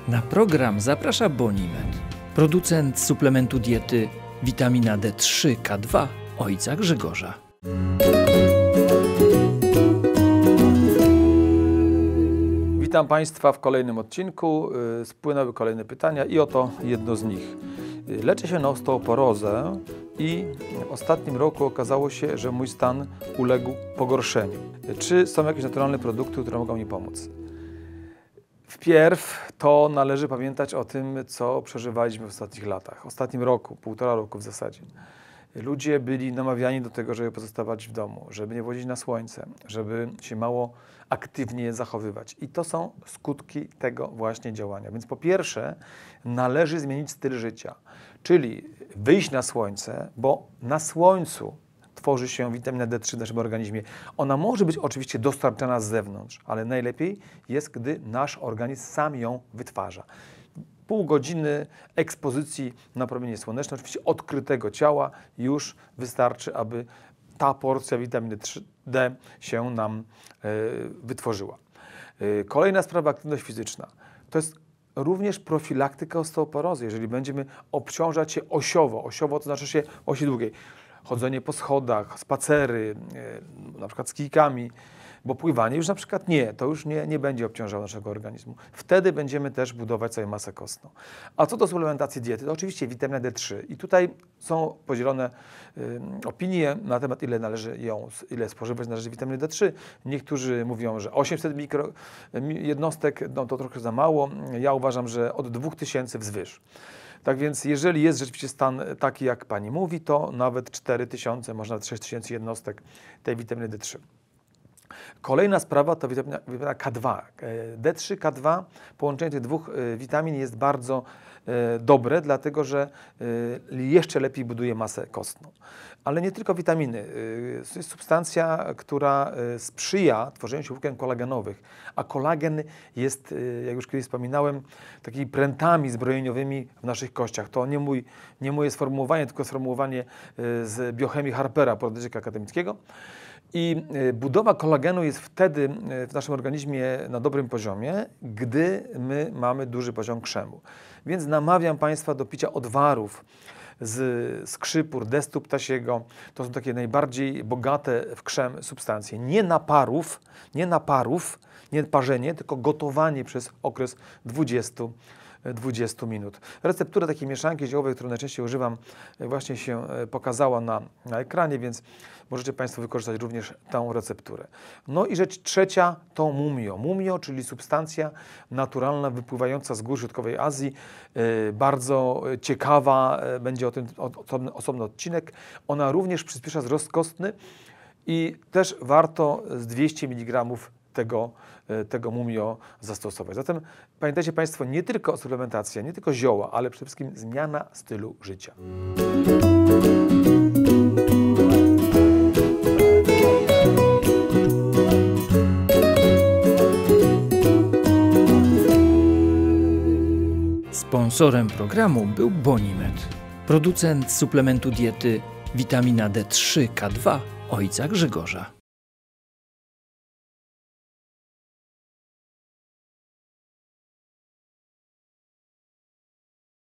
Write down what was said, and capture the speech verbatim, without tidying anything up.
Na program zaprasza Bonimed, producent suplementu diety witamina D trzy K dwa ojca Grzegorza. Witam Państwa w kolejnym odcinku. Spłynęły kolejne pytania i oto jedno z nich. Leczę się na osteoporozę i w ostatnim roku okazało się, że mój stan uległ pogorszeniu. Czy są jakieś naturalne produkty, które mogą mi pomóc? Wpierw to należy pamiętać o tym, co przeżywaliśmy w ostatnich latach, w ostatnim roku, półtora roku w zasadzie. Ludzie byli namawiani do tego, żeby pozostawać w domu, żeby nie wychodzić na słońce, żeby się mało aktywnie zachowywać. I to są skutki tego właśnie działania. Więc po pierwsze należy zmienić styl życia, czyli wyjść na słońce, bo na słońcu tworzy się witamina D trzy w naszym organizmie. Ona może być oczywiście dostarczana z zewnątrz, ale najlepiej jest, gdy nasz organizm sam ją wytwarza. Pół godziny ekspozycji na promienie słoneczne, oczywiście odkrytego ciała, już wystarczy, aby ta porcja witaminy D się nam y, wytworzyła. Y, kolejna sprawa, aktywność fizyczna. To jest również profilaktyka osteoporozy, jeżeli będziemy obciążać się osiowo. Osiowo to znaczy się osi długiej. Chodzenie po schodach, spacery, y, na przykład z kijkami, bo pływanie już na przykład nie, to już nie, nie będzie obciążało naszego organizmu. Wtedy będziemy też budować sobie masę kostną. A co do suplementacji diety, to oczywiście witamina D trzy. I tutaj są podzielone y, opinie na temat, ile należy ją, ile spożywać należy witaminy D trzy. Niektórzy mówią, że osiemset mikro, jednostek, no to trochę za mało. Ja uważam, że od dwóch tysięcy wzwyż. Tak więc jeżeli jest rzeczywiście stan taki, jak pani mówi, to nawet cztery tysiące, może nawet sześć tysięcy jednostek tej witaminy D trzy. Kolejna sprawa to witamina, witamina K dwa. D trzy, K dwa, połączenie tych dwóch witamin jest bardzo dobre, dlatego że jeszcze lepiej buduje masę kostną. Ale nie tylko witaminy. To jest substancja, która sprzyja tworzeniu się włókien kolagenowych, a kolagen jest, jak już kiedyś wspominałem, takimi prętami zbrojeniowymi w naszych kościach. To nie, mój, nie moje sformułowanie, tylko sformułowanie z biochemii Harpera, poradnika akademickiego. I budowa kolagenu jest wtedy w naszym organizmie na dobrym poziomie, gdy my mamy duży poziom krzemu. Więc namawiam Państwa do picia odwarów z skrzypór, deszczu ptasiego. To są takie najbardziej bogate w krzem substancje. Nie naparów, nie naparów, nie parzenie, tylko gotowanie przez okres dwudziestu minut. Receptura takiej mieszanki ziołowej, którą najczęściej używam, właśnie się pokazała na, na ekranie, więc możecie Państwo wykorzystać również tę recepturę. No i rzecz trzecia to mumio. Mumio, czyli substancja naturalna wypływająca z gór środkowej Azji. Yy, bardzo ciekawa, yy, będzie o tym osobny, osobny odcinek. Ona również przyspiesza wzrost kostny i też warto z dwieście miligramów tego, tego mumio zastosować. Zatem pamiętajcie Państwo, nie tylko suplementacja, nie tylko zioła, ale przede wszystkim zmiana stylu życia. Sponsorem programu był Bonimed, producent suplementu diety witamina D trzy K dwa ojca Grzegorza.